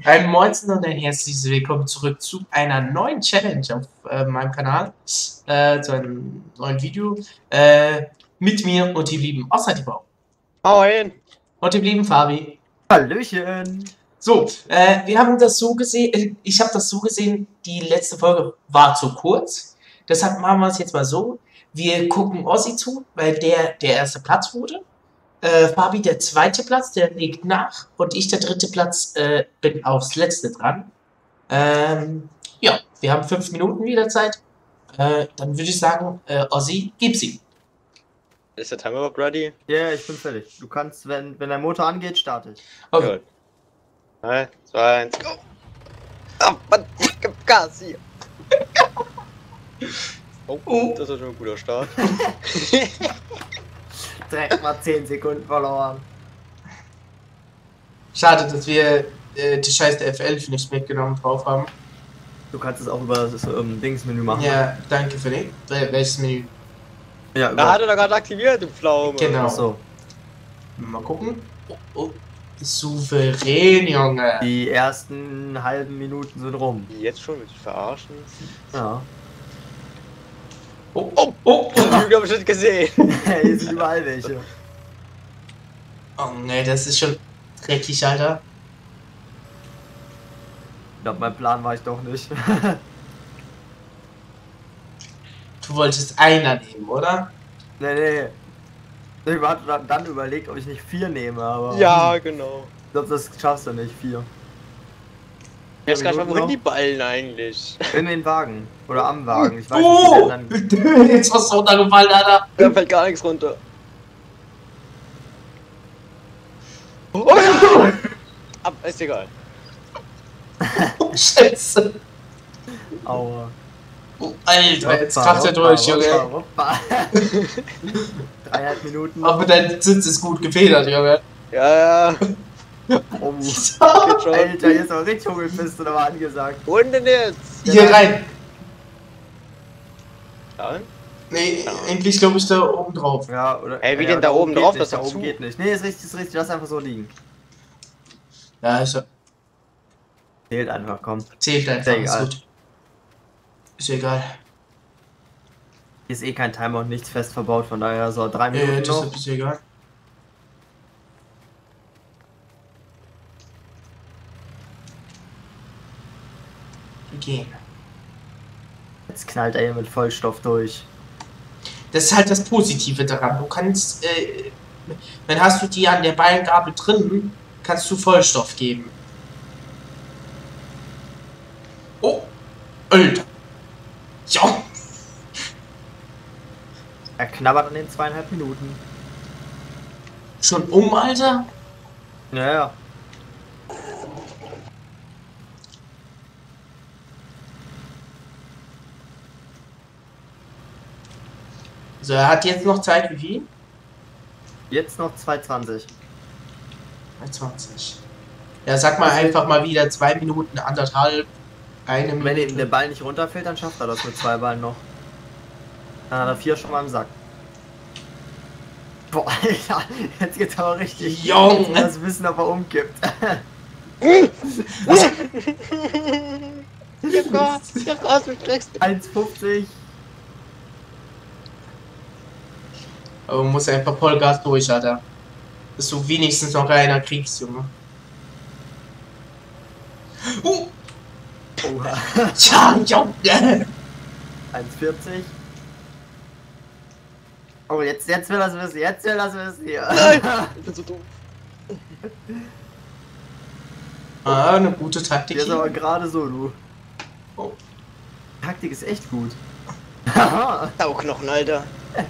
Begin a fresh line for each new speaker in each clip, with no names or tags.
Ein Moinsen und ein herzliches Willkommen zurück zu einer neuen Challenge auf meinem Kanal, zu einem neuen Video, mit mir und dem lieben Ossadibau.
Moin!
Und dem lieben Fabi.
Hallöchen!
So, wir haben das so gesehen, ich habe das so gesehen, die letzte Folge war zu kurz, deshalb machen wir es jetzt mal so, wir gucken Ossi zu, weil der erste Platz wurde. Fabi der zweite Platz, der legt nach. Und ich der dritte Platz bin aufs letzte dran. Ja, wir haben 5 Minuten wieder Zeit. Dann würde ich sagen, Ossi, gib sie.
Ist der Timer überhaupt ready?
Ja, yeah, ich bin fertig. Du kannst, wenn der Motor angeht, starte ich.
Okay.
Gut. 3, 2, 1, go! Oh, Mann, gib Gas hier! Oh, das ist schon ein guter Start.
Direkt mal 10 Sekunden verloren.
Schade, dass wir die scheiß der F11 nicht mitgenommen drauf haben.
Du kannst es auch über das Dingsmenü machen.
Ja, danke für den. Welches Menü?
Ja,
Da hat er doch gerade aktiviert, du Pflaume.
Genau.
So.
Mal gucken. Oh, souverän, Junge.
Die ersten halben Minuten sind rum.
Jetzt schon, mit verarschen?
Ja.
Oh.
Ich hab schon gesehen.
Hier sind überall welche.
Oh ne, das ist schon dreckig, Alter.
Ich glaube, mein Plan war ich doch nicht.
Du wolltest einer nehmen, oder?
Nee. Ich hatte dann überlegt, ob ich nicht 4 nehme, aber...
Ja, genau.
Ich glaube, das schaffst du nicht, 4.
Jetzt gerade mal,
Minuten
wohin
noch?
die Ballen eigentlich?
In den Wagen. Oder am Wagen. Ich weiß
Oh!
nicht, wie der dann...
Jetzt was runtergefallen, Alter.
Da fällt gar nichts runter. Oh, ab, ist egal.
Oh, Scheiße.
Aua.
Oh, Alter, jetzt kracht er durch, Junge.
Hoppa. 3,5 Minuten noch.
Aber dein Sitz ist gut gefedert, Junge.
Ja.
Oh.
Geht schon.
Alter, jetzt auch richtig Hummelpiste nochmal angesagt.
Wohin denn jetzt?
Hier rein.
Da?
Nee, eigentlich glaube ich da oben drauf.
Ja, oder?
Ey, wie
ja,
denn da oben
geht
drauf?
nicht,
Das ist
da
doch
oben
zu.
geht nicht. Nee, ist richtig, lass einfach so liegen.
Ja, ist ja.
Zählt einfach, komm.
Zählt einfach,
Sehr
ist
egal.
gut. Ist egal.
Hier ist eh kein Timer und nichts fest verbaut, von daher so 3 Minuten noch.
Deshalb ist egal. Wir gehen.
Jetzt knallt er hier mit Vollstoff durch.
Das ist halt das Positive daran. Du kannst, wenn hast du die an der Beilengabel drin, kannst du Vollstoff geben. Oh, Alter. Ja.
Er knabbert an den 2,5 Minuten.
Schon Alter?
Ja.
So, er hat jetzt noch Zeit, wie viel?
Jetzt noch 2,20.
20. Ja, sag mal einfach mal wieder 2 Minuten, 1,5, 1
Und wenn ihm der
Minute.
Ball nicht runterfällt, dann schafft er das mit 2 Ballen noch. Dann hat er 4 schon mal im Sack. Boah, Alter, jetzt geht's aber richtig.
Junge.
Jetzt das Wissen, ob er umkippt.
Ich hab Gas, du kriegst.
1,50.
Aber man muss einfach Vollgas durch, Alter. Dass du wenigstens noch einer kriegst, Junge.
Oha.
Ja, Junge.
1,40. Oh, jetzt will er es wissen, hier.
Nein! Ich bin so dumm.
Ah, eine gute Taktik.
Hier ist aber
Hier.
gerade so, du.
Oh.
Taktik ist echt gut. Haha.
Sauknochen, Alter.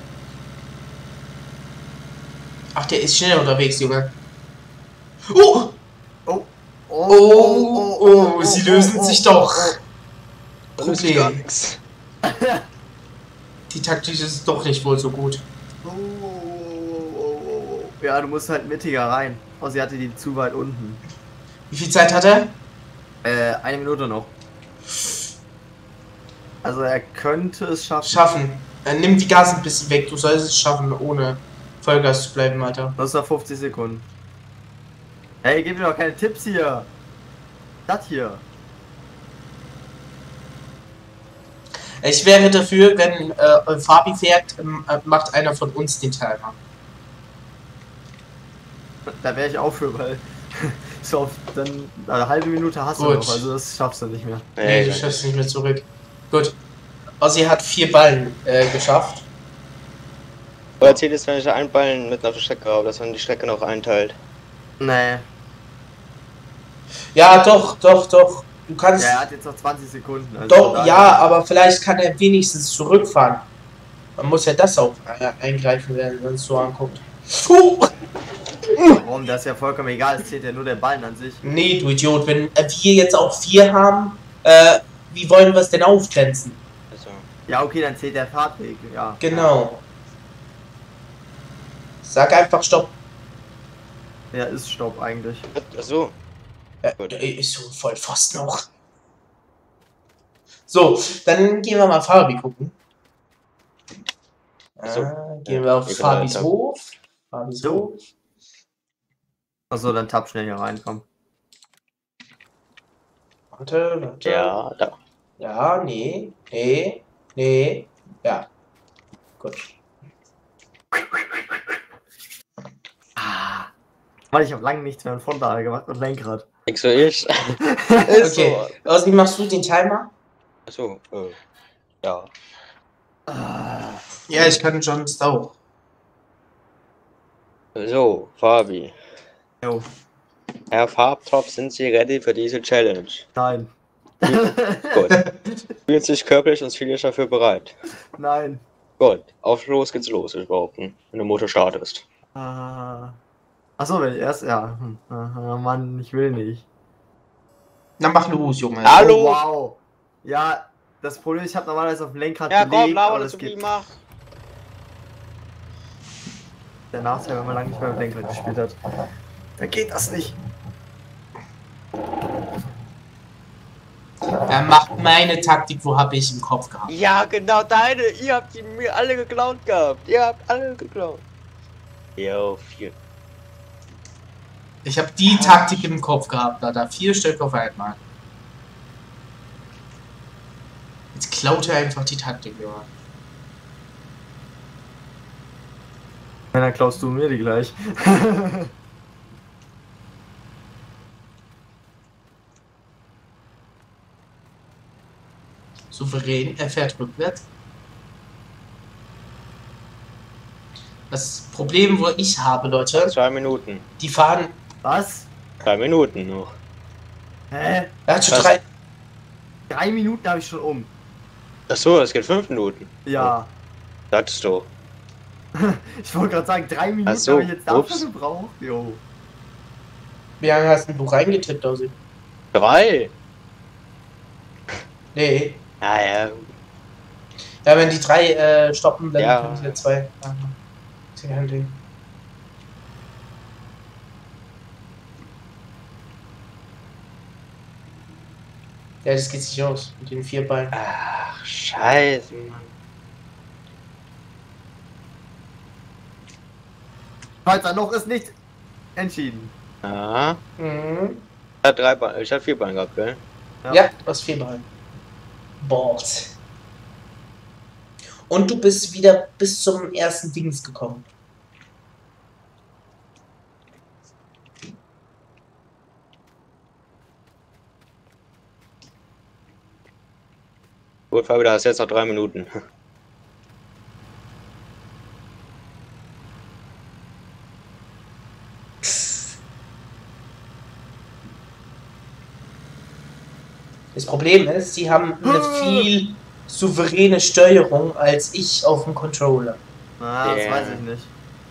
Ach, der ist schnell unterwegs, Junge. Oh! Sie lösen sich doch.
Das ist gar
Problem.
nichts.
Die Taktik ist doch nicht wohl so gut.
Ja, du musst halt mittiger rein. Oh, sie hatte die zu weit unten.
Wie viel Zeit hat er?
1 Minute noch. Also er könnte es schaffen.
Schaffen. Nimm die Gas ein bisschen weg. Du sollst es schaffen, ohne Vollgas zu bleiben, Alter.
Das ist noch 50 Sekunden. Hey, gib mir doch keine Tipps hier. Das hier.
Ich wäre dafür, wenn Fabi fährt, macht einer von uns den Timer.
Da wäre ich auch für, weil so oft dann eine halbe Minute hast du
Gut.
noch, also das schaffst du nicht mehr.
Nee, du schaffst nicht mehr zurück. Gut. Ossi hat 4 Ballen geschafft.
Oder zählt es, wenn ich einen Ballen mitten auf der Strecke habe, dass man die Strecke noch einteilt?
Nee.
Ja, doch. Du kannst.
Ja, er hat jetzt noch 20 Sekunden. Also
Doch,
daher-
ja, aber vielleicht kann er wenigstens zurückfahren. Man muss ja das auch eingreifen, wenn man es so anguckt.
Warum? Das ist ja vollkommen egal, es zählt ja nur der Ballen an sich.
Nee, du Idiot, wenn wir jetzt auch 4 haben, wie wollen wir es denn aufgrenzen?
Also,
Ja, okay, dann zählt der Fahrtweg, ja.
Genau. Sag einfach Stopp.
Ja, ist Stopp eigentlich.
achso. Gut.
Ist so voll Pfosten auch. So, dann gehen wir mal Fabi gucken.
So.
Gehen wir auf
Ich bin
Fabis
weiter.
Hof. Fabis
So.
Hof.
Achso, dann tapp schnell hier rein, komm.
Warte.
Ja, da.
Ja, nee. Ja. Gut.
Ah. Weil ich habe lange nichts mehr von da gemacht und Lenkrad.
Ich so ich. Ist
Okay. Ossi, machst du den Timer?
so. Achso, ja.
Ah.
Ja, ich kann schon auch.
So, Fabi.
Jo,
Herr Farbtopf, sind Sie ready für diese Challenge?
nein.
Gut. Fühlen sich körperlich und seelisch dafür bereit?
Nein.
Gut. Auf los geht's los, ich behaupten. Wenn der Motor schade ist.
Achso, wenn ich erst. Ja. Aha, Mann, ich will nicht.
Dann mach los, Junge.
Hallo?
Oh, wow. Ja, das Problem ist, ich habe normalerweise auf dem Lenkrad
Ja, komm,
gelegt,
laber
aber
das
das
so wie
geht.
mach.
Der Nachteil, wenn man lange nicht mehr mit dem Lenkrad gespielt hat. Dann geht das nicht.
Er macht meine Taktik, wo habe ich im Kopf gehabt.
Ja, genau deine. Ihr habt die mir alle geklaut gehabt. Ihr habt alle geklaut. Jo, 4.
Ich habe die Taktik im Kopf gehabt, da 4 Stück auf einmal. Jetzt klaut er einfach die Taktik, Junge.
Ja, dann klaust du mir die gleich.
Souverän, er fährt rückwärts. Das Problem, wo ich habe, Leute,
2 Minuten.
die fahren.
Was?
3 Minuten noch.
Hä?
Er hat schon
Was?
3.
3 Minuten habe ich schon um.
Achso, es geht 5 Minuten.
Ja.
Sagst du.
Ich wollte gerade sagen, 3 Minuten
Ach so,
habe ich jetzt dafür
ups.
gebraucht. Jo.
Wie lange hast denn du reingetippt, Ossi?
3.
Nee.
Ah, ja.
Ja, wenn die 3 stoppen, dann
Ja.
können sie 2. Ist ja kein Ding. Ja, das geht sich aus mit den 4 Beinen.
Ach, scheiße, Mann.
Weiter noch ist nicht entschieden.
Ah.
Mhm.
Ich hatte 3 Beine. Ich hatte 4 Beine gehabt, gell?
Ja, du hast 4 Beine. Balls. Und du bist wieder bis zum ersten Dings gekommen.
Gut, Fabi, da hast du jetzt noch 3 Minuten.
Das Problem ist, sie haben eine viel souveräne Steuerung als ich auf dem Controller.
Ah, das
Ja.
weiß ich nicht.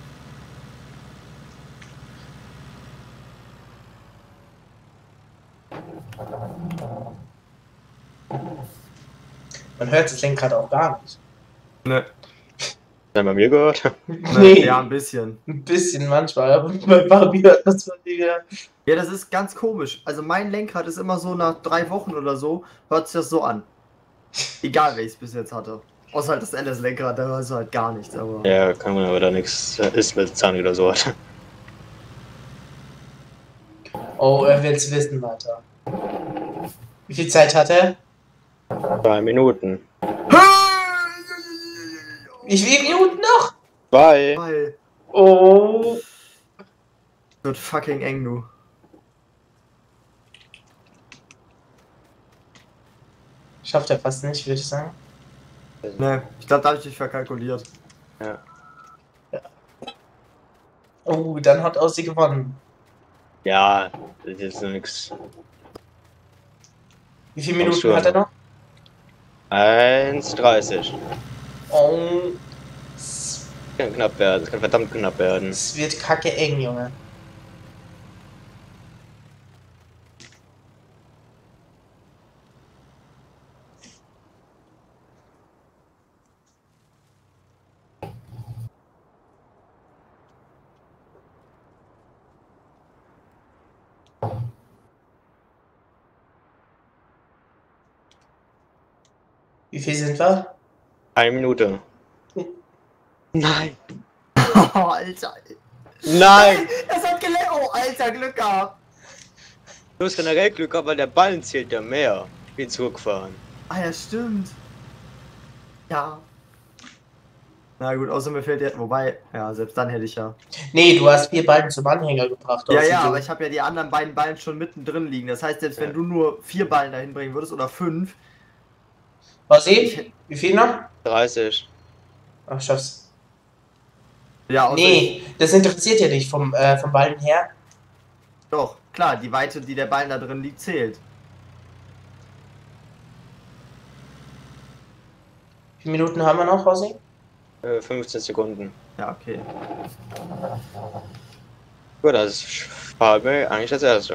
Man hört das Lenkrad auch gar nicht.
Ne.
Haben bei mir gehört?
Nee,
Ja, ein bisschen.
ein bisschen manchmal, aber bei Barbie hört das von dir.
Ja, das ist ganz komisch. Also mein Lenkrad ist immer so nach 3 Wochen oder so, hört sich das so an. Egal, welches ich bis jetzt hatte. Außer halt das LS-Lenkrad, da hörst du halt gar nichts, aber.
Ja, kann man aber da nichts ist, weil es Zahn oder so hat.
Oh, er will es wissen, Alter. Wie viel Zeit hat er?
2 Minuten.
Wie viele Minuten noch?
2.
Weil
Oh.
wird fucking eng, du.
Schafft er fast nicht, würde ich sagen.
Ne, ich glaube, da habe ich dich verkalkuliert.
Ja.
Oh, dann hat Aussie gewonnen.
Ja, das ist nix.
Wie viele
Kommst
Minuten
du
hat er noch?
1,30.
Oh.
Das kann knapp werden, das kann verdammt knapp werden.
Es wird kacke eng, Junge. Wie viel sind wir?
1 Minute. Nein!
Oh, Alter.
Nein!
Es hat geleckt. Oh, Alter, Glück gehabt.
Du hast generell Glück gehabt, weil der Ball zählt ja mehr. Ich bin zurückgefahren.
Ah, ja, stimmt. Ja. Na gut, außer mir fällt der. Wobei, ja, selbst dann hätte ich ja.
Nee, du hast 4 Ballen zum Anhänger gebracht.
Ja,
Aussie,
ja,
du.
aber ich habe ja die anderen beiden Ballen schon mittendrin liegen. Das heißt, selbst wenn du nur 4 Ballen dahin bringen würdest oder 5.
Aussie, wie viel noch?
30.
Ach, schaff's.
Ja, außer
Nee, das interessiert ja nicht vom Ballen her.
doch, klar, die Weite, die der Ball da drin liegt, zählt.
Wie viele Minuten haben wir noch, Aussie?
15 Sekunden.
Ja, okay.
Gut, das ist Fabi eigentlich das erste.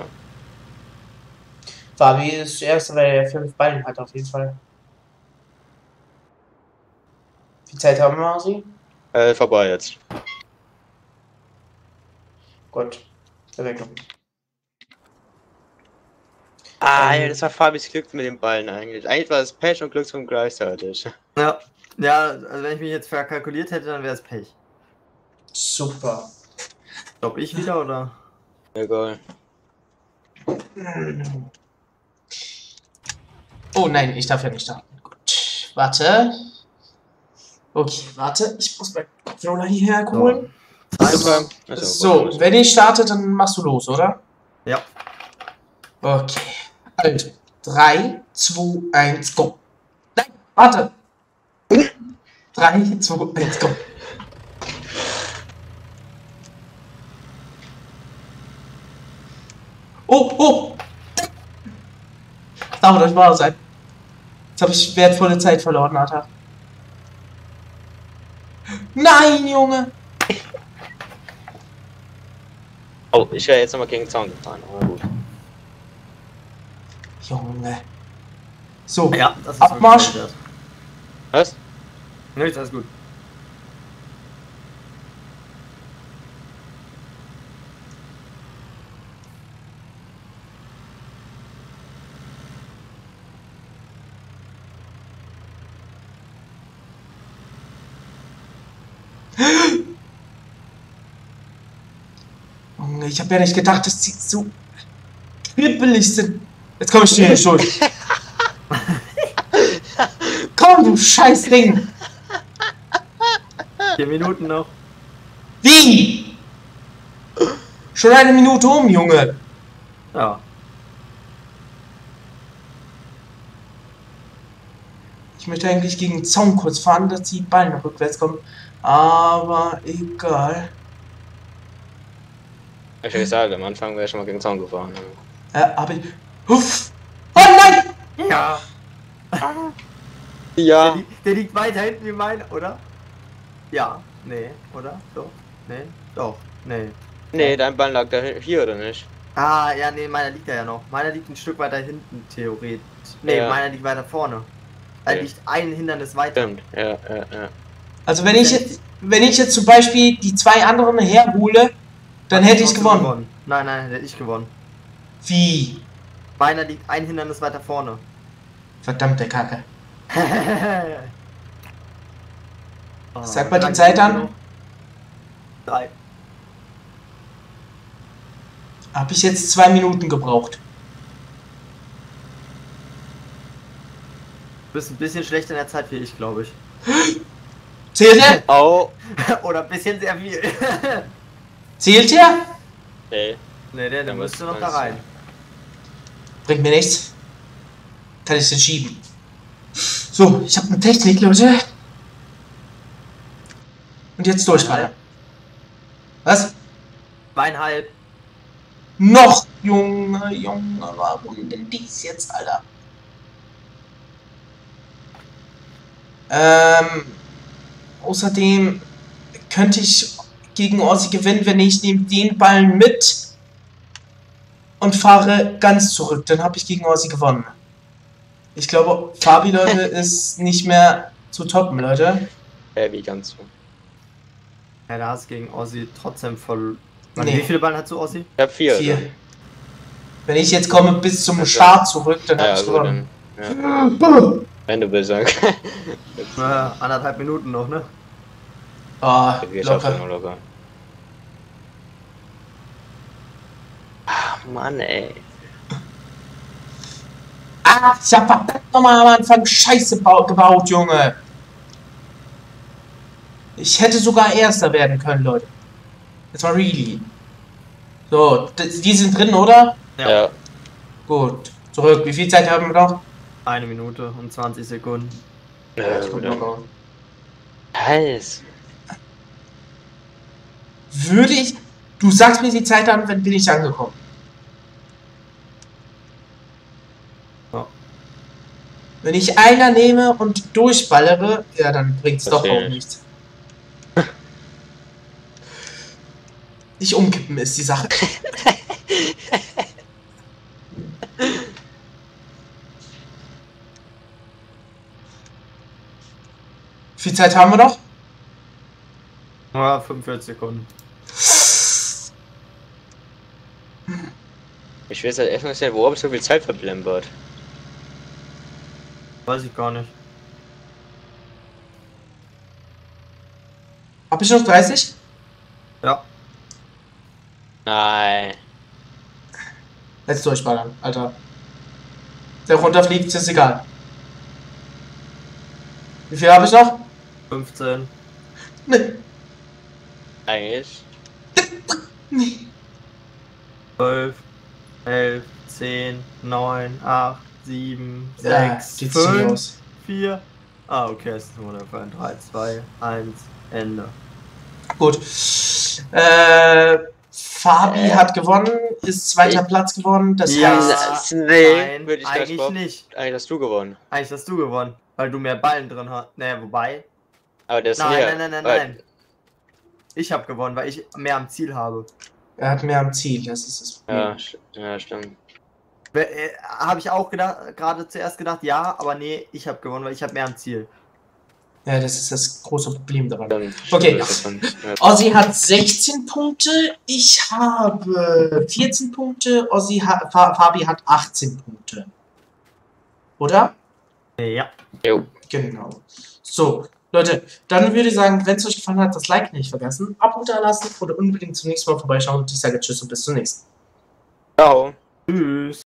Fabi ist das erste, weil er 5 Ballen hat, auf jeden Fall. Wie viel Zeit haben wir, Aussie?
Vorbei jetzt.
Gut. Perfekt.
Ja, das war Fabis Glück mit den Ballen eigentlich. Eigentlich war es Pech und Glücksfunk gleichzeitig.
Ja. Ja, also wenn ich mich jetzt verkalkuliert hätte, dann wäre es Pech.
Super.
Glaub ich wieder, oder?
Egal.
Oh nein, ich darf ja nicht starten. Gut. Warte. Okay, warte. Ich muss meinen Controller hierher holen.
Timer.
So, wenn ich starte, dann machst du los, oder?
Ja.
Okay. Also, 3, 2, 1, go. Nein, warte. 3, 2, 1, go. Oh, oh. Das darf doch nicht wahr sein. Jetzt habe ich wertvolle Zeit verloren, Alter. Nein, Junge.
Oh, ich wäre jetzt nochmal gegen den Zaun gefahren, aber gut.
Junge. So,
Ja, das ist
Abmarsch.
wirklich wert.
Was?
Nö, ist alles gut.
Junge, ich habe ja nicht gedacht, dass die so kribbelig sind. Jetzt komm ich dir nicht durch. Komm, du scheiß Ding.
4 Minuten noch.
Wie? Schon 1 Minute um, Junge.
Ja.
Ich möchte eigentlich gegen den Zaun kurz fahren, dass die Beine rückwärts kommen. Aber egal.
Ich habe gesagt, am Anfang wäre ich schon mal gegen den Zaun gefahren.
Aber ich... Huff. Oh nein!
Ja.
Ja.
Der liegt weiter hinten wie mein, oder? Ja. Nee, oder? Doch. Nee. Doch. Nee.
Nee, dein Ball lag da hier, oder nicht?
Ah, ja, nee, meiner liegt da ja noch. Meiner liegt ein Stück weiter hinten, theoretisch. Nee,
Ja.
meiner liegt weiter vorne. Da
Ja.
liegt ein Hindernis weiter.
Stimmt, ja.
Also wenn ich jetzt zum Beispiel die 2 anderen herhole, dann hätte ich
Hast du
gewonnen.
Nein, nein, hätte ich gewonnen.
Wie?
Meiner liegt ein Hindernis weiter vorne.
Verdammte Kacke.
Oh,
Sag mal die
3
Zeit
Minuten
an.
noch. 3.
Habe ich jetzt 2 Minuten gebraucht.
Du bist ein bisschen schlechter in der Zeit wie ich, glaube ich.
Zählt er?
Oh.
Oder ein bisschen sehr viel.
Zählt er?
Nee.
Ne, der
Dann
müsste
was
noch da
meinst du?
rein.
Bringt mir nichts. Kann ich den schieben. So, ich habe eine Technik, Leute. Und jetzt durchballern. Was?
2,5.
Noch, Junge, Junge, warum denn dies jetzt, Alter? Außerdem könnte ich gegen Ossi gewinnen, wenn ich nehme den Ball mit und fahre ganz zurück. Dann habe ich gegen Ossi gewonnen. Ich glaube, Fabi, Leute, ist nicht mehr zu toppen, Leute.
Wie ganz so.
Ja, da hast du gegen Ossi trotzdem voll.
Nee.
Wie viele Ballen hast du, Ossi?
Ich hab 4.
4. Wenn ich jetzt komme bis zum Start zurück, dann habe
Ja,
ich
gut,
gewonnen.
dann. Ja. Wenn du willst, sagen.
1,5 Minuten noch, ne?
Ah,
Wir schaffen
locker.
noch locker. Ach, Mann, ey.
Ah, ich hab verdammt nochmal am Anfang Scheiße gebaut, Junge. Ich hätte sogar Erster werden können, Leute. Das war really. So, die sind drin, oder?
Ja.
Gut. Zurück. Wie viel Zeit haben wir noch?
1 Minute und 20 Sekunden.
Ich guck noch.
Heiß.
Würde ich... Du sagst mir die Zeit an, wenn bin ich angekommen.
Ja.
Wenn ich einer nehme und durchballere, ja, dann bringt's
Das
doch
will
auch
ich.
nichts. Nicht umkippen ist die Sache. Wie viel Zeit haben wir noch?
Ja, 45 Sekunden.
Ich weiß halt erstmal nicht, wo habe ich so viel Zeit verplempert.
Weiß ich gar nicht.
Hab ich noch 30?
Ja.
Nein.
Jetzt durchballern, Alter. Der runterfliegt, ist egal. Wie viel habe ich noch?
15.
Nee.
Eigentlich.
12, 11, 10, 9, 8, 7,
Ja,
6,
geht's nicht
5,
aus.
4. Ah, okay, es ist nur 3, 2, 1, Ende.
Gut. Fabi hat gewonnen, ist zweiter Platz geworden. Das
Ja.
heißt,
Nee,
Nein,
würde ich das
eigentlich nicht.
Eigentlich hast du gewonnen.
Eigentlich hast du gewonnen, weil du mehr Ballen drin hast. Naja, wobei.
Aber der ist
Nein,
mehr.
nein. Ich habe gewonnen, weil ich mehr am Ziel habe.
er hat mehr am Ziel. Das ist das Problem.
Ja, stimmt.
Habe ich auch gedacht, gerade zuerst gedacht, ja, aber nee, ich habe gewonnen, weil ich habe mehr am Ziel.
Ja, das ist das große Problem daran.
Dann
Okay.
stimmt das schon. Ja.
Ossi hat 16 Punkte, ich habe 14 Punkte, Fabi hat 18 Punkte. Oder?
Ja.
Jo.
Genau. So, Leute, dann würde ich sagen, wenn es euch gefallen hat, das Like nicht vergessen, Abo da lassen oder unbedingt zum nächsten Mal vorbeischauen. Und ich sage Tschüss und bis zum nächsten Mal.
Ciao.
Tschüss.